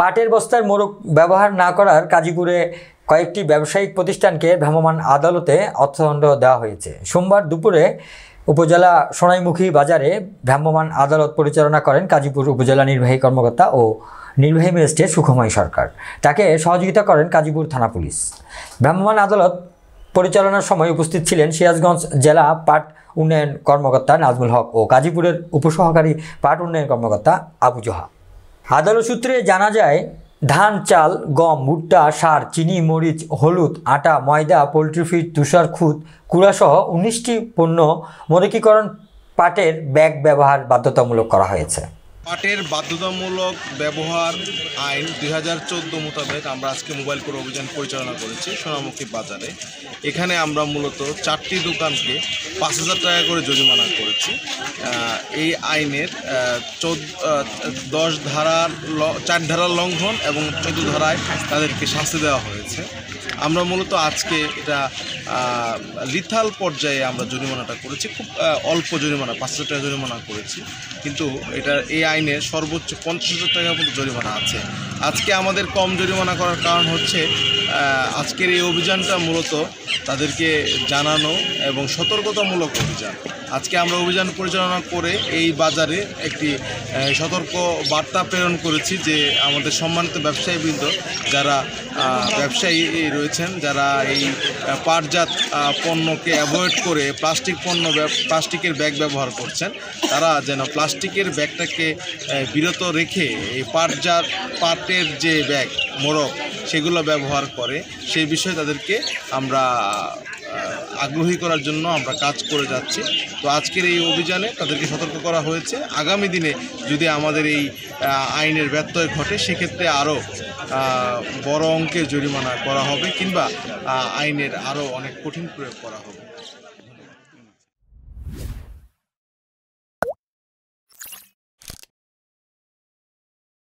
পাটের বস্তার মোড়ক ব্যবহার না করার কাজীপুরে কয়েকটি ব্যবসায়িক প্রতিষ্ঠানকে ভ্রাম্যমাণ আদালতে অর্থদণ্ড দেওয়া হয়েছে। সোমবার দুপুরে উপজেলা সোনাইমুখী বাজারে ভ্রাম্যমাণ আদালত পরিচালনা করেন কাজীপুর উপজেলা নির্বাহী কর্মকর্তা ও নির্বাহী ম্যাজিস্ট্রেট সুখময় সরকার। তাকে সহযোগিতা করেন কাজীপুর থানা পুলিশ। ভ্রাম্যমাণ আদালত পরিচালনার সময় উপস্থিত ছিলেন সিরাজগঞ্জ জেলা পাট উন্নয়ন কর্মকর্তা নাজমুল হক ও গাজীপুরের উপসহকারী পাট উন্নয়ন কর্মকর্তা আবু জোহা। আদালত সূত্রে জানা যায়, ধান, চাল, গম, ভুট্টা, সার, চিনি, মরিচ, হলুদ, আটা, ময়দা, পোলট্রি ফিড, তুষার খুদ, কুড়াসহ 19টি পণ্য মোড়কীকরণ পাটের ব্যাগ ব্যবহার বাধ্যতামূলক করা হয়েছে। পাটের বাধ্যতামূলক ব্যবহার আইন 2014 মোতাবেক আমরা আজকে মোবাইল করে অভিযান পরিচালনা করেছি সোনামুখী বাজারে। এখানে আমরা মূলত 4টি দোকানকে 5,000 টাকা করে জরিমানা করেছি। এই আইনের 4 ধারার লঙ্ঘন এবং 14 ধারায় তাদেরকে শাস্তি দেওয়া হয়েছে। আমরা মূলত আজকে এটা লিথাল পর্যায়ে আমরা জরিমানাটা করেছি, খুব অল্প জরিমানা, 5,000 টাকা জরিমানা করেছি, কিন্তু এটা এই আইনের সর্বোচ্চ 50,000 টাকা পর্যন্ত জরিমানা আছে। আজকে আমাদের কম জরিমানা করার কারণ হচ্ছে আজকের এই অভিযানটা মূলত তাদেরকে জানানো এবং সতর্কতামূলক অভিযান। আজকে আমরা অভিযান পরিচালনা করে এই বাজারে একটি সতর্ক বার্তা প্রেরণ করেছি যে আমাদের সম্মানিত ব্যবসায়ীবৃন্দ যারা ব্যবসায়ী রয়েছেন, যারা এই পাটজাত পণ্যকে অ্যাভয়েড করে প্লাস্টিকের ব্যাগ ব্যবহার করছেন, তারা যেন প্লাস্টিকের ব্যাগটাকে বিরত রেখে এই পাটের যে ব্যাগ মোড়ক সেগুলো ব্যবহার করে, সেই বিষয়ে তাদেরকে আমরা আগ্রহী করার জন্য আমরা কাজ করে যাচ্ছি। তো আজকের এই অভিযানে তাদেরকে সতর্ক করা হয়েছে। আগামী দিনে যদি আমাদের এই আইনের ব্যত্যয় ঘটে, সেক্ষেত্রে আরও বড় অঙ্কের জরিমানা করা হবে কিংবা আইনের আরও অনেক কঠিন প্রয়োগ করা হবে।